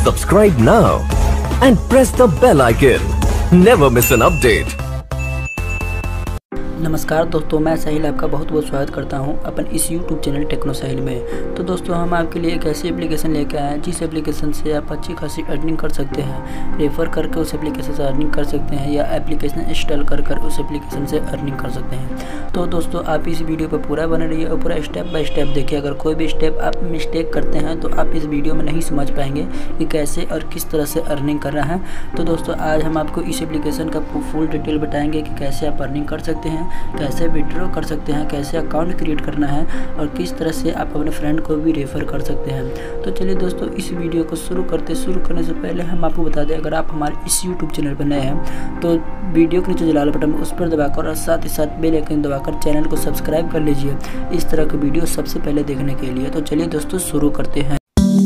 Subscribe now and press the bell icon. Never miss an update. नमस्कार दोस्तों, मैं साहिल आपका बहुत बहुत स्वागत करता हूं अपन इस YouTube चैनल टेक्नो साहिल में। तो दोस्तों, हम आपके लिए एक ऐसी एप्लीकेशन लेकर आए हैं जिस एप्लीकेशन से आप अच्छी खासी अर्निंग कर सकते हैं। रेफ़र करके उस एप्लीकेशन से अर्निंग कर सकते हैं या एप्लीकेशन इंस्टॉल कर उस एप्लीकेशन से अर्निंग कर सकते हैं। तो दोस्तों, आप इस वीडियो पर पूरा बने रहिए और पूरा स्टेप बाय स्टेप देखिए। अगर कोई भी स्टेप आप मिस्टेक करते हैं तो आप इस वीडियो में नहीं समझ पाएंगे कि कैसे और किस तरह से अर्निंग करना है। तो दोस्तों, आज हम आपको इस एप्लीकेशन का फुल डिटेल बताएंगे कि कैसे आप अर्निंग कर सकते हैं, कैसे विड्रॉ कर सकते हैं, कैसे अकाउंट क्रिएट करना है और किस तरह से आप अपने फ्रेंड को भी रेफ़र कर सकते हैं। तो चलिए दोस्तों, इस वीडियो को शुरू करने से पहले हम आपको बता दें, अगर आप हमारे इस YouTube चैनल पर नए हैं तो वीडियो के नीचे जो लाल बटन उस पर दबाकर और साथ ही साथ बेल आइकन दबाकर चैनल को सब्सक्राइब कर लीजिए इस तरह के वीडियो सबसे पहले देखने के लिए। तो चलिए दोस्तों, शुरू करते हैं।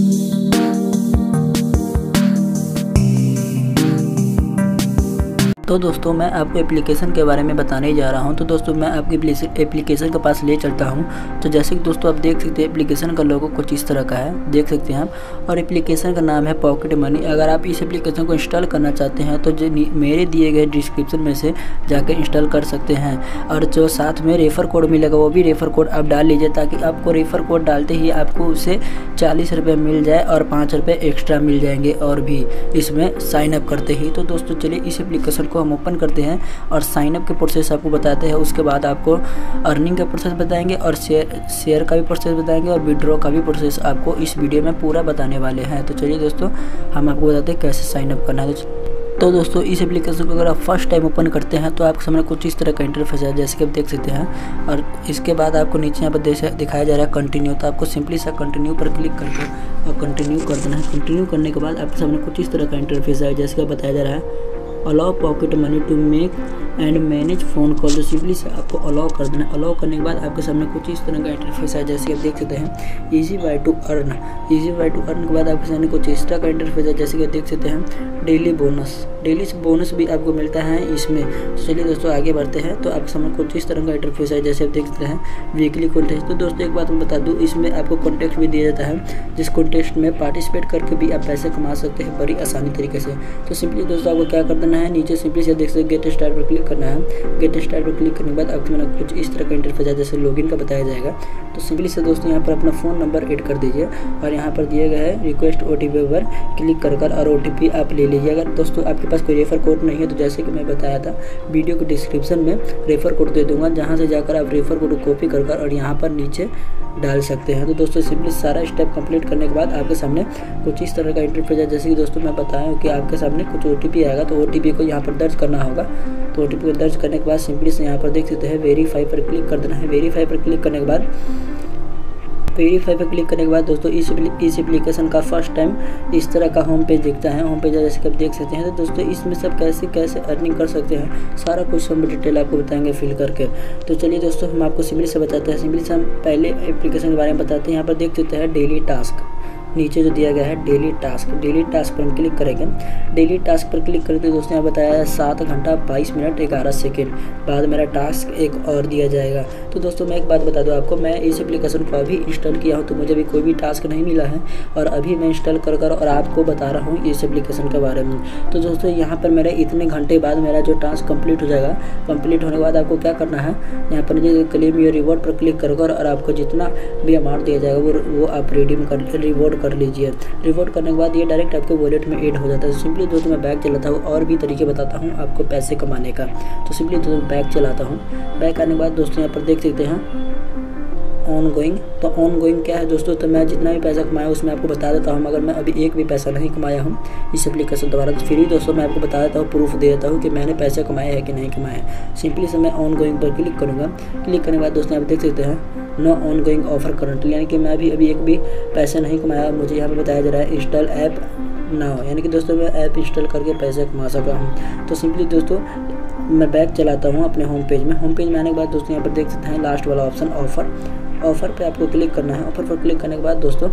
तो दोस्तों, मैं आपको एप्लीकेशन के बारे में बताने जा रहा हूं। तो दोस्तों, मैं आपकी एप्लीकेशन के पास ले चलता हूं। तो जैसे कि दोस्तों आप देख सकते हैं, एप्लीकेशन का लोगो कुछ इस तरह का है, देख सकते हैं आप। और एप्लीकेशन का नाम है पॉकेट मनी। अगर आप इस एप्लीकेशन को इंस्टॉल करना चाहते हैं तो जो मेरे दिए गए डिस्क्रिप्शन में से जाकर इंस्टॉल कर सकते हैं। और जो साथ में रेफ़र कोड मिलेगा वो भी रेफ़र कोड आप डाल लीजिए, ताकि आपको रेफ़र कोड डालते ही आपको उससे 40 रुपये मिल जाए और 5 रुपये एक्स्ट्रा मिल जाएंगे और भी इसमें साइनअप करते ही। तो दोस्तों, चलिए इस एप्लीकेशन को हम ओपन करते हैं और साइनअप के प्रोसेस आपको बताते हैं। उसके बाद आपको अर्निंग का प्रोसेस बताएंगे और शेयर का भी प्रोसेस बताएंगे और विड्रॉ का भी प्रोसेस आपको इस वीडियो में पूरा बताने वाले हैं। तो चलिए दोस्तों, हम आपको बताते हैं कैसे साइनअप करना है। तो दोस्तों, इस एप्लीकेशन को अगर आप फर्स्ट टाइम ओपन करते हैं तो आपके सामने कुछ इस तरह का इंटरफेस है, जैसे कि आप देख सकते हैं। और इसके बाद आपको नीचे यहाँ पर दिखाया जा रहा है कंटिन्यू। तो आपको सिंपली सा कंटिन्यू पर क्लिक करके और कंटिन्यू कर देना है। कंटिन्यू करने के बाद आपके सामने कुछ इस तरह का इंटरफेस है, जैसे कि बताया जा रहा है allow pocket money to make and manage phone call. तो सिंपली से आपको अलाउ कर देना है। अलाउ करने के बाद आपके सामने कुछ इस तरह का इंटरफेस है, जैसे आप देख सकते हैं easy way to earn. Easy way to earn के बाद आपके सामने कुछ इस तरह का इंटरफेस है, जैसे कि आप देख सकते हैं डेली बोनस भी आपको मिलता है इसमें। तो चलिए दोस्तों, आगे बढ़ते हैं। तो आपके सामने कुछ इस तरह का इंटरफेस है, जैसे आप देख सकते हैं वीकली कॉन्टेस्ट। तो दोस्तों, एक बात मैं बता दूँ, इसमें आपको कॉन्टेस्ट भी दिया जाता है, जिस कॉन्टेस्ट में पार्टिसिपेट करके भी आप पैसे कमा सकते हैं बड़ी आसानी तरीके से। तो सिंपली दोस्तों, आपको क्या कर देना है, नीचे सिंपली से देख सकते गेट स्टार्ट पर क्लिक करना है। गेट स्टार्ट पर क्लिक करने के बाद आपको मैंने कुछ इस तरह का इंटरफेस है, जैसे लॉगिन का बताया जाएगा। तो सिंपली से दोस्तों, यहाँ पर अपना फ़ोन नंबर ऐड कर दीजिए और यहाँ पर दिए गए है रिक्वेस्ट OTP पर क्लिक कर और OTP आप ले लीजिए। अगर दोस्तों आपके पास कोई रेफ़र कोड नहीं है तो जैसे कि मैं बताया था, वीडियो के डिस्क्रिप्शन में रेफ़र कोड दे दूँगा, जहाँ से जाकर आप रेफ़र कोड कॉपी कर और यहाँ पर नीचे डाल सकते हैं। तो दोस्तों, सिंपली सारा स्टेप कंप्लीट करने के बाद आपके सामने कुछ इस तरह का इंटरफेस है, जैसे कि दोस्तों मैं बताया कि आपके सामने कुछ OTP आएगा। तो OTP को यहाँ पर दर्ज करना होगा। तो OTP को दर्ज करने के बाद सिंपली से यहाँ पर देख सकते हैं वेरीफाई पर क्लिक कर देना है। वेरीफाई पर क्लिक करने के बाद दोस्तों, इस एप्लीकेशन का फर्स्ट टाइम इस तरह का होम पेज दिखता है। होम पेज जैसे कि आप देख सकते हैं। तो दोस्तों, इसमें सब कैसे अर्निंग कर सकते हैं, सारा कुछ हम डिटेल आपको बताएंगे फिल करके। तो चलिए दोस्तों, हम आपको सिंपली से बताते हैं। सिंपली से हम पहले एप्लीकेशन के बारे में बताते हैं। यहाँ पर देख सकते हैं डेली टास्क, नीचे जो दिया गया है डेली टास्क पर हम क्लिक करेंगे। डेली टास्क पर क्लिक करके दोस्तों यहाँ बताया है 7 घंटा 22 मिनट 11 सेकेंड बाद मेरा टास्क एक और दिया जाएगा। तो दोस्तों, मैं एक बात बता दूँ आपको, मैं इस एप्लीकेशन को अभी इंस्टॉल किया हूँ तो मुझे भी कोई भी टास्क नहीं मिला है और अभी मैं इंस्टॉल कर और आपको बता रहा हूँ इस एप्लीकेशन के बारे में। तो दोस्तों, यहाँ पर मेरे इतने घंटे बाद मेरा जो टास्क कंप्लीट हो जाएगा। कंप्लीट होने के बाद आपको क्या करना है, यहाँ पर क्लेम योर रिवॉर्ड पर क्लिक कर और आपको जितना भी अमाउंट दिया जाएगा वो आप रिवॉर्ड कर लीजिए। रिवॉर्ड करने के बाद ये डायरेक्ट आपके वॉलेट में ऐड हो जाता है। सिंपली दोस्तों, मैं बैक चलाता हूँ और भी तरीके बताता हूँ आपको पैसे कमाने का। तो सिंपली दोस्तों बैक चलाता हूँ। बैक आने के बाद दोस्तों यहाँ पर देख सकते हैं ऑन गोइंग। तो ऑन गोइंग क्या है दोस्तों, तो मैं जितना भी पैसा कमाया उसमें आपको बता देता हूँ। मगर मैं अभी एक भी पैसा नहीं कमाया हूँ इस एप्लीकेशन द्वारा, तो फिर ही दोस्तों मैं आपको बता देता हूँ, प्रूफ दे देता हूँ कि मैंने पैसे कमाए हैं कि नहीं कमाए हैं। सिंपली से मैं ऑन गोइंग पर क्लिक करूँगा। क्लिक करने के बाद दोस्तों आप देख सकते हैं no on going offer currently, यानी कि मैं अभी एक भी पैसे नहीं कमाया। मुझे यहाँ पर बताया जा रहा है इंस्टॉल ऐप नाउ, यानी कि दोस्तों मैं ऐप इंस्टॉल करके पैसे कमा सका हूँ। तो सिंपली दोस्तों मैं बैक चलाता हूँ अपने होम पेज में। होम पेज में आने के बाद दोस्तों यहाँ पर देख सकते हैं लास्ट वाला ऑप्शन ऑफ़र पे आपको क्लिक करना है। ऑफ़र पर क्लिक करने के बाद दोस्तों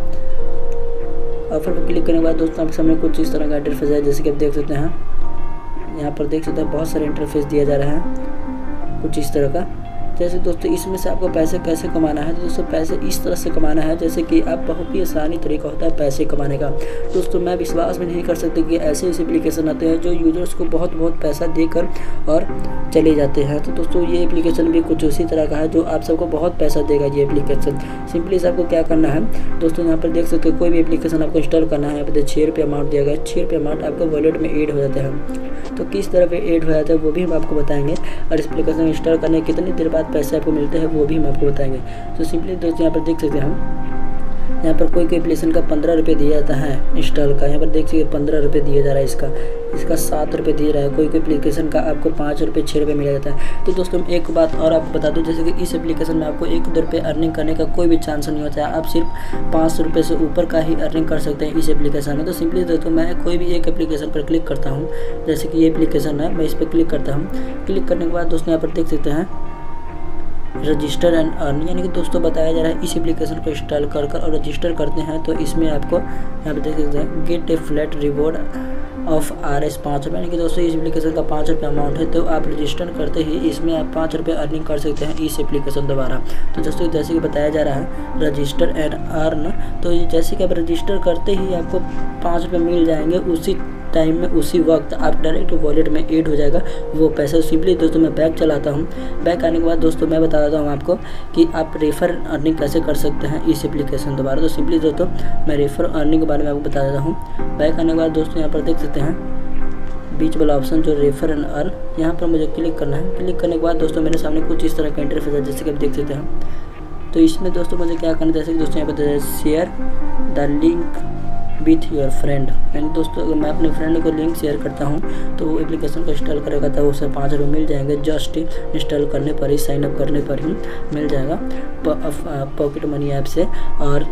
आपके सामने कुछ इस तरह का इंटरफेस है, जैसे कि आप देख सकते हैं। यहाँ पर देख सकते हैं बहुत सारे इंटरफेस दिया जा रहा है कुछ इस तरह का। जैसे दोस्तों इसमें से आपको पैसे कैसे कमाना है, तो दोस्तों पैसे इस तरह से कमाना है जैसे कि आप बहुत ही आसानी तरीका होता है पैसे कमाने का। दोस्तों मैं विश्वास भी नहीं कर सकते कि ऐसे एप्लीकेशन आते हैं जो यूजर्स को बहुत पैसा देकर और चले जाते हैं। तो दोस्तों ये एप्लीकेशन भी कुछ उसी तरह का है जो आप सबको बहुत पैसा देगा ये एप्लीकेशन। सिंपली से आपको क्या करना है दोस्तों, यहाँ पर देख सकते हो कोई भी एप्लीकेशन आपको इंस्टॉल करना है, यहाँ पर 6 रुपये अमाउंट दिया गया है। 6 रुपये अमाउंट आपके वॉलेट में ऐड हो जाता है। तो किस तरह पे ऐड हो जाता है वो भी हम आपको बताएंगे, और इस एप्लीकेशन इंस्टॉल करने के कितनी देर बाद पैसे आपको मिलते हैं वो भी हम आपको बताएंगे। तो सिंपली दोस्तों यहाँ पर देख सकते हैं हम, यहाँ पर कोई एप्लीकेशन का 15 रुपये दिया जाता है इंस्टॉल का। यहाँ पर देख सकते 15 रुपये दिया जा रहा है, इसका 7 रुपये दिया रहा है। कोई एप्लीकेशन का आपको 5 रुपये 6 रुपये मिला जाता है। तो दोस्तों एक बात और आपको बता दूं, जैसे कि इस एप्लीकेशन में आपको 1-2 रुपये अर्निंग करने का कोई भी चांस नहीं होता है। आप सिर्फ 500 रुपये से ऊपर का ही अर्निंग कर सकते हैं इस एप्लीकेशन में। तो सिंपली दोस्तों मैं कोई भी एक एप्लीकेशन पर क्लिक करता हूँ, जैसे कि ये एप्लीकेशन है, मैं इस पर क्लिक करता हूँ। क्लिक करने के बाद दोस्तों यहाँ पर देख सकते हैं रजिस्टर एंड अर्न, यानी कि दोस्तों बताया जा रहा है इस एप्लीकेशन को इंस्टॉल कर और रजिस्टर करते हैं तो इसमें आपको यहाँ पे देख सकते हैं get a flat reward off RS 5 रुपये, यानी कि दोस्तों इस एप्लीकेशन का 5 रुपये अमाउंट है। तो आप रजिस्टर करते ही इसमें आप 5 रुपये अर्निंग कर सकते हैं इस एप्लीकेशन द्वारा। तो दोस्तों जैसे कि बताया जा रहा है रजिस्टर एंड अर्न, तो जैसे कि आप रजिस्टर करते ही आपको 5 रुपये मिल जाएंगे, उसी टाइम में उसी वक्त आप डायरेक्ट वॉलेट में ऐड हो जाएगा वो पैसा। सिंपली दोस्तों मैं बैक चलाता हूँ। बैक आने के बाद दोस्तों मैं बता देता हूँ आपको कि आप रेफर अर्निंग कैसे कर सकते हैं इस एप्लीकेशन द्वारा। तो सिंपली दोस्तों मैं रेफर अर्निंग के बारे में आपको बता देता हूँ। बैक आने के बाद दोस्तों यहाँ पर देख सकते हैं बीच वाला ऑप्शन जो रेफर एंड अर्न, यहाँ पर मुझे क्लिक करना है। क्लिक करने के बाद दोस्तों मेरे सामने कुछ इस तरह का इंटरफेस है जैसे कि आप देख सकते हैं। तो इसमें दोस्तों मुझे क्या करना है, जैसे कि दोस्तों यहाँ पर share the link with your friend, यानी दोस्तों अगर मैं अपने फ्रेंड को लिंक शेयर करता हूं तो वो एप्लीकेशन को इंस्टॉल करेगा तो उसे 5 रुपये मिल जाएंगे। जस्ट इंस्टॉल करने पर ही, साइन अप करने पर ही मिल जाएगा पॉकेट मनी ऐप से, और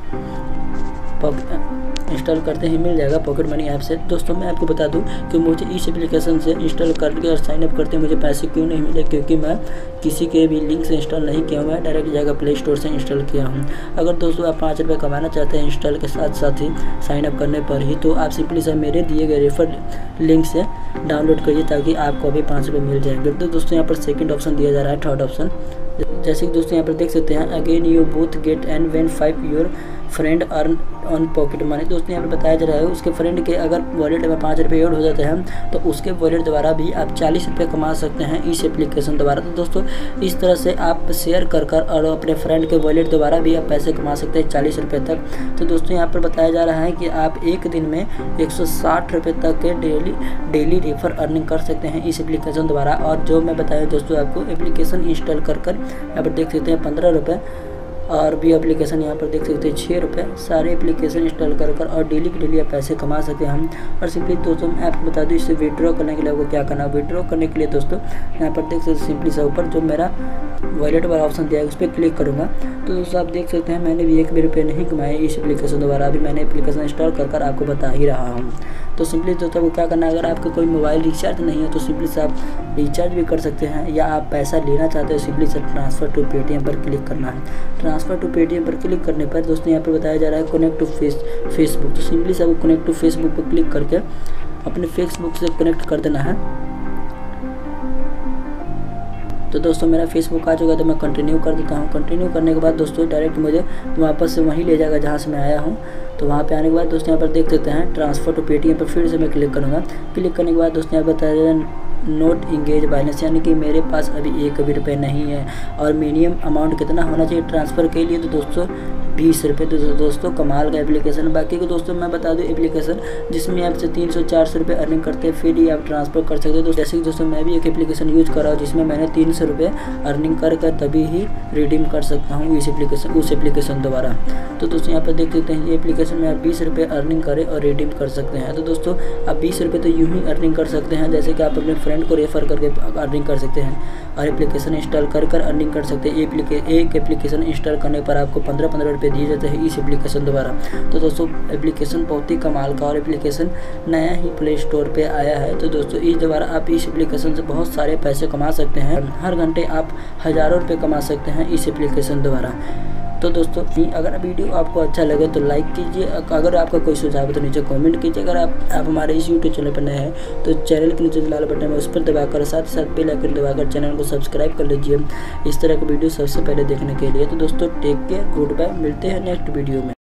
इंस्टॉल करते ही मिल जाएगा पॉकेट मनी ऐप से। दोस्तों मैं आपको बता दूं कि मुझे इस एप्लीकेशन से इंस्टॉल करके और साइन अप करते मुझे पैसे क्यों नहीं मिले, क्योंकि मैं किसी के भी लिंक से इंस्टॉल नहीं किया हूँ, मैं डायरेक्ट जाकर प्ले स्टोर से इंस्टॉल किया हूँ। अगर दोस्तों आप 5 रुपये कमाना चाहते हैं इंस्टॉल के साथ साथ ही साइन अप करने पर ही, तो आप सिंपली से मेरे दिए गए रेफर लिंक से डाउनलोड करिए ताकि आपको अभी 5 रुपये मिल जाएंगे। तो दोस्तों यहाँ पर सेकेंड ऑप्शन दिया जा रहा है, थर्ड ऑप्शन, जैसे कि दोस्तों यहाँ पर देख सकते हैं again you both get and when 5 your friend earn on pocket money. दोस्तों यहाँ पर बताया जा रहा है उसके फ्रेंड के अगर वॉलेट में 5 रुपये ऐड हो जाते हैं तो उसके वॉलेट द्वारा भी आप 40 रुपये कमा सकते हैं इस एप्लीकेशन द्वारा। तो दोस्तों इस तरह से आप शेयर कर और अपने फ्रेंड के वॉलेट द्वारा भी आप पैसे कमा सकते हैं 40 रुपये तक। तो दोस्तों यहाँ पर बताया जा रहा है कि आप एक दिन में 160 रुपये तक के डेली रेफर अर्निंग कर सकते हैं इस एप्लीकेशन द्वारा। और जो मैं बताया दोस्तों आपको एप्लीकेशन इंस्टॉल कर यहाँ पर देख सकते हैं 15 रुपये, और भी एप्लीकेशन यहाँ पर देख सकते हैं 6 रुपये। सारे एप्लीकेशन इंस्टॉल कर और डेली के डेली आप पैसे कमा सकते हैं हम। और सिंपली दोस्तों मैं आपको बता दूँ इससे विड्रॉ करने के लिए आपको क्या करना है। विड्रॉ करने के लिए दोस्तों यहाँ पर देख सकते हैं सिंपली से ऊपर जो मेरा वॉलेट वाला ऑप्शन दिया है उस पर क्लिक करूँगा तो दोस्तों आप देख सकते हैं मैंने भी 1 भी रुपये नहीं कमाए इस एप्लीकेशन द्वारा। अभी मैंने एप्लीकेशन इंस्टॉल कर आपको बता ही रहा हूँ। तो सिंपली दोस्तों को क्या करना है, अगर आपका कोई मोबाइल रिचार्ज नहीं है तो सिंपली से आप रिचार्ज भी कर सकते हैं, या आप पैसा लेना चाहते हो सिंपली से ट्रांसफ़र टू पेटीएम पर क्लिक करना है। ट्रांसफ़र टू पेटीएम पर क्लिक करने पर दोस्तों यहाँ पर बताया जा रहा है कनेक्ट टू फेसबुक। तो सिंपली से आपको कनेक्ट टू फेसबुक पर क्लिक करके अपने फेसबुक से कनेक्ट कर देना है। तो दोस्तों मेरा फेसबुक आ चुका है तो मैं कंटिन्यू कर देता हूँ। कंटिन्यू करने के बाद दोस्तों डायरेक्ट मुझे वापस से वहीं ले जाएगा जहाँ से मैं आया हूँ। तो वहाँ पे आने के बाद दोस्तों यहाँ पर देख सकते हैं ट्रांसफ़र टू पेटीएम पर फिर से मैं क्लिक करूँगा। क्लिक करने के बाद दोस्तों यहाँ बताया जाए नोट इंगेज बैलेंस, यानी कि मेरे पास अभी 1 भी रुपये नहीं है। और मिनिमम अमाउंट कितना होना चाहिए ट्रांसफ़र के लिए, तो दोस्तों 20 रुपये। तो दोस्तों कमाल का एप्लीकेशन। बाकी को दोस्तों मैं बता दूं एप्लीकेशन जिसमें आपसे 300-400 रुपये अर्निंग करते हैं फिर ही आप ट्रांसफ़र कर सकते हो। तो जैसे कि दोस्तों मैं भी एक एप्लीकेशन यूज़ कर रहा हूँ जिसमें मैंने 300 रुपये अर्निंग कर तभी ही रिडीम कर सकता हूँ उस एप्लीकेशन द्वारा। तो दोस्तों यहाँ पर देख सकते हैं ये एप्लीकेशन में आप 20 रुपये अर्निंग करें और रिडीम कर सकते हैं। तो दोस्तों आप 20 रुपये तो यूँ ही अर्निंग कर सकते हैं, जैसे कि आप अपने फ्रेंड को रेफ़र करके अर्निंग कर सकते हैं और एप्लीकेशन इंस्टॉल कर अर्निंग कर सकते हैं। एक एप्लीकेशन इंस्टॉल करने पर आपको 15-15 रुपये दिए जाते हैं इस एप्लीकेशन द्वारा। तो दोस्तों एप्लीकेशन बहुत ही कमाल का और एप्लीकेशन नया ही प्ले स्टोर पे आया है। तो दोस्तों इस द्वारा आप इस एप्लीकेशन से बहुत सारे पैसे कमा सकते हैं। हर घंटे आप हज़ारों रुपये कमा सकते हैं इस एप्लीकेशन द्वारा। तो दोस्तों अगर वीडियो आपको अच्छा लगे तो लाइक कीजिए, अगर आपका कोई सुझाव है तो नीचे कमेंट कीजिए। अगर आप हमारे इस यूट्यूब चैनल पर नए हैं तो चैनल के नीचे लाल बटन है उस पर दबाकर, साथ ही साथ बेल आइकन दबाकर चैनल को सब्सक्राइब कर लीजिए इस तरह के वीडियो सबसे पहले देखने के लिए। तो दोस्तों टेक केयर, गुड बाय, मिलते हैं नेक्स्ट वीडियो में।